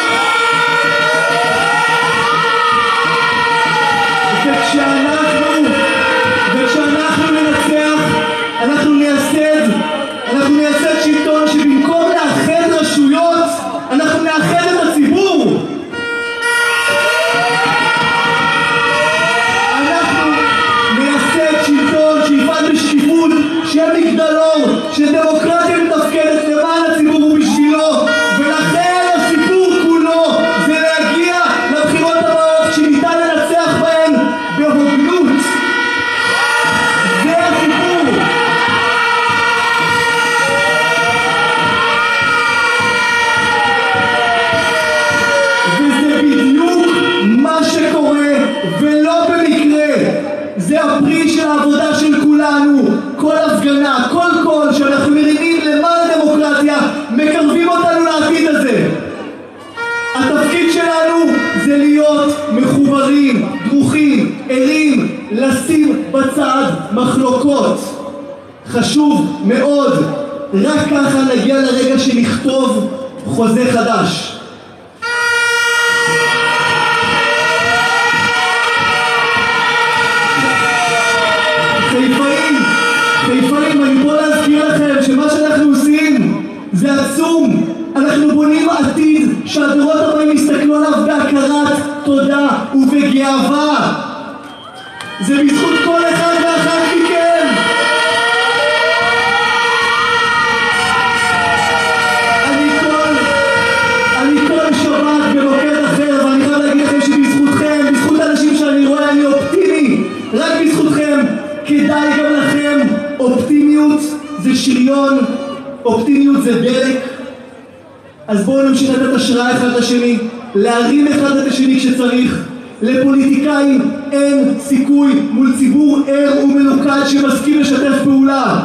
וכשאנחנו ננצח, אנחנו נייסד שלטון שבמקום לאחד רשויות, אנחנו נאחד את הציבור. אנחנו נייסד שלטון שיפעל בשקיפות, שיהיה מגדלור, שדמוקרטיה מתפקדת למען הציבור ובשבילו. ולכן הסיפור כולו זה להגיע לבחירות הבאות שניתן לנצח בהן בהוגנות. זה הסיפור. וזה בדיוק מה שקורה, ולא במקרה. זה הפרי של העבודה של כולנו. כל הפגנה, כל קול שאנחנו מרימים למען הדמוקרטיה, מקרבים אותנו לעתיד הזה. התפקיד שלנו זה להיות מחוברים, דרוכים, ערים, לשים בצד מחלוקות. חשוב מאוד. רק ככה נגיע לרגע שנכתוב חוזה חדש. חיפאים, אני פה להזכיר לכם שמה שאנחנו עושים זה עצום. אנחנו בונים עתיד שהדורות הבאים יסתכלו עליו בהכרת תודה ובגאווה. זה בזכות כל אחד ואחת מכם. אני כל שבת במוקד אחר, ואני חייב להגיד לכם שבזכותכם, בזכות האנשים שאני רואה, אני אופטימי. רק בזכותכם. כדאי גם לכם. אופטימיות זה שריון, אופטימיות זה דלק. אז בואו נמשיך לתת השראה אחד לשני, להרים אחד את השני כשצריך. לפוליטיקאים אין סיכוי מול ציבור ער ומלוכד שמסכים לשתף פעולה.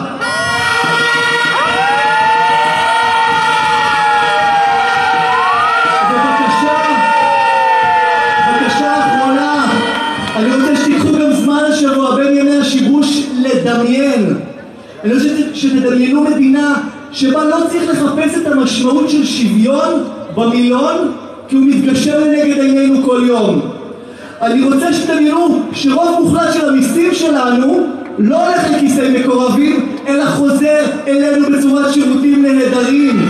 בבקשה אחרונה, אני רוצה שתיקחו גם זמן השבוע בין ימי השיבוש לדמיין. אני רוצה שתדמיינו מדינה שבה לא צריך לחפש את המשמעות של שוויון במילון, כי הוא מתגשם לנגד עינינו כל יום. אני רוצה שתדמיינו שרוב מוחלט של המיסים שלנו לא הולך לכיסי מקורבים, אלא חוזר אלינו בצורת שירותים נהדרים.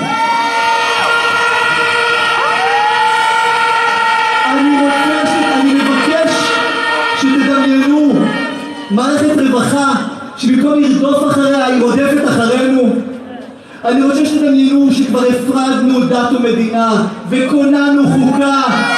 אני מבקש שתדמיינו מערכת רווחה שבמקום לרדוף אחריה היא רודפת אחרינו? אני רוצה שתדמיינו שכבר הפרדנו דת ומדינה וכוננו חוקה.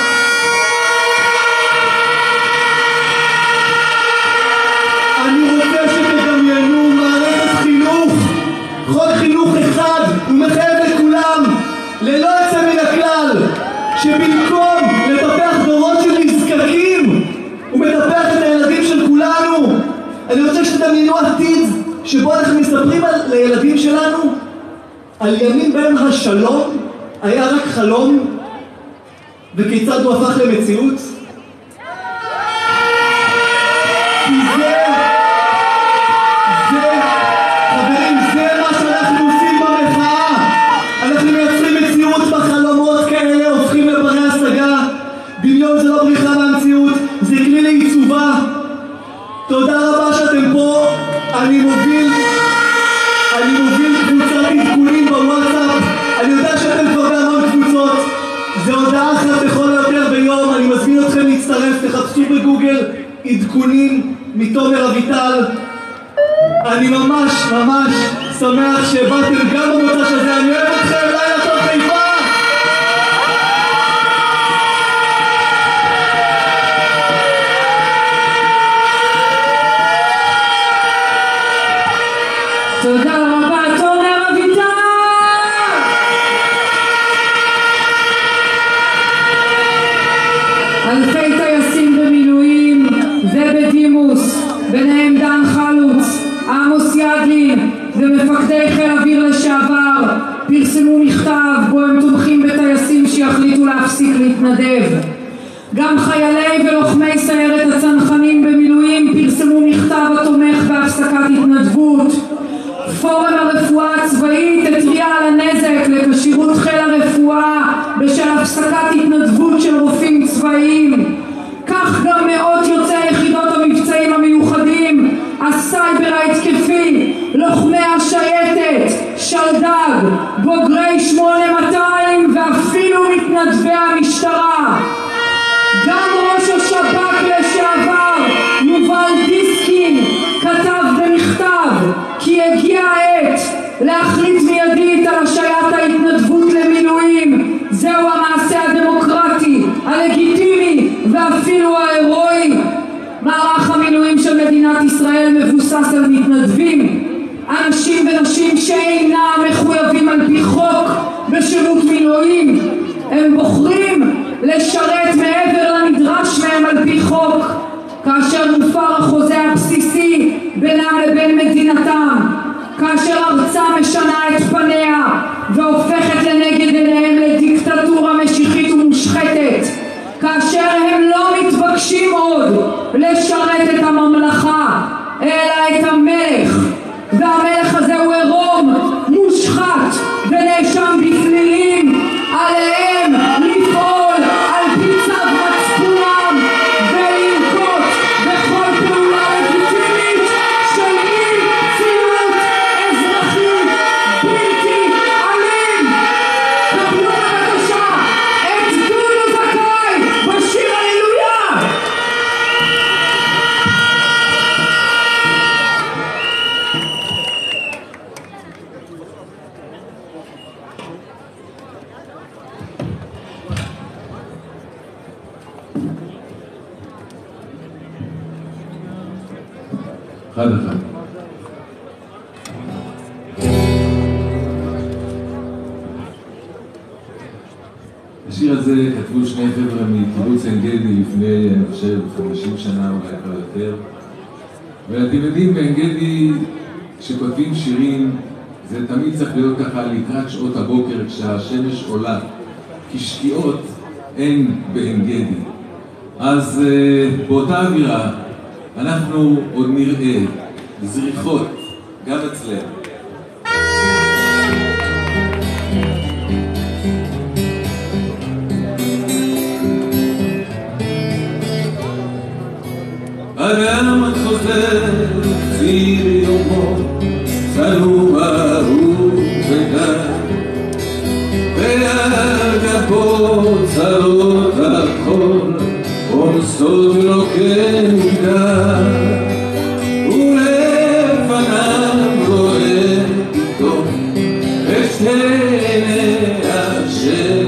אני רוצה שתדמיינו מערכת חינוך, חוק חינוך אחד ומחייב לכולם ללא יוצא מן הכלל, שבמקום לטפח דורות של נזקקים הוא מטפח את הילדים של כולנו. אני רוצה שתדמיינו עתיד שבו אנחנו מספרים לילדים שלנו על ימים בהם השלום היה רק חלום וכיצד הוא הפך למציאות. כי חברים, זה מה שאנחנו עושים במחאה. אנחנו מייצרים מציאות בחלומות כאלה, הופכים לברי השגה. דמיון זה לא בריחה מהמציאות, זה כלי לעיצובה. תודה רבה שאתם פה. אני מוביל קבוצת עדכונים בוואטסאפ. אני יודע שאתם כבר בהמון קבוצות. זה הודעה אחת בכל היותר ביום. אני מזמין אתכם להצטרף, תחפשו בגוגל עדכונים מתומר אביטל. אני ממש שמח שבאתם גם במוצ"ש הזה. אני אוהב אתכם. לילה טוב חיפה. תודה רבה, תומר אביטל. אלפי טייסים במילואים ובדימוס, ביניהם דן חלוץ, עמוס ידלין ומפקדי חיל אוויר לשעבר, פרסמו מכתב בו הם תומכים בטייסים שיחליטו להפסיק להתנדב. גם חיילי ולוחמי סיירת הצנחנים במילואים פרסמו מכתב התומך בהפסקת התנדבות. פורום הרפואה הצבאית התריע על הנזק לכשירות חיל הרפואה בשל הפסקת התנדבות של רופאים צבאיים. כך גם מאות יוצאי יחידות המבצעים המיוחדים, הסייבר ההתקפי, לוחמי השייטת, שלדג, בוגרי 8200 ואפילו מתנדבי המשטרה. גם ראש השב"כ לשעבר יובל דיסקין כתב במכתב כי הגיע העת להחליט מיידית על השעיית ההתנדבות למילואים. זהו המעשה הדמוקרטי, הלגיטימי ואפילו ההירואי. מערך המילואים של מדינת ישראל מבוסס על מתנדבים, אנשים ונשים שאינם מחויבים על פי חוק בשירות מילואים. הם בוחרים לשרת מעבר לנדרש מהם על פי חוק, כאשר מופר החוזה הבסיסי בינם לבין מדינתם, כאשר ארצה משנה את פניה והופכת לנגד עיניהם לדיקטטורה משיחית ומושחתת, כאשר הם לא מתבקשים עוד לשרת את הממלכה אלא את המלך, והמלך הזה הוא עירום, מושחת ונאשם בפלילים. עליהם לפעול על פי צו מצפונם ולנקוט בכל פעולה לגיטימית של אי ציות אזרחי בלתי אלים. קבלו בבקשה את דודו זכאי בשיר הללויה. אחד. השיר הזה כתבו שני חבר'ה מקיבוץ עין גדי לפני, אני חושב, 50 שנה אולי כבר יותר. ואתם יודעים, בעין גדי כשכותבים שירים זה תמיד צריך להיות ככה לקראת שעות הבוקר כשהשמש עולה, כי שקיעות אין בעין גדי. אז באותה אווירה אנחנו עוד נראה זריחות גם אצלנו. אדם חוזר ציר יומו צנוע ובגן ועל גבו צרות הכל עומסות לו כנגדה ולפניו עיניה של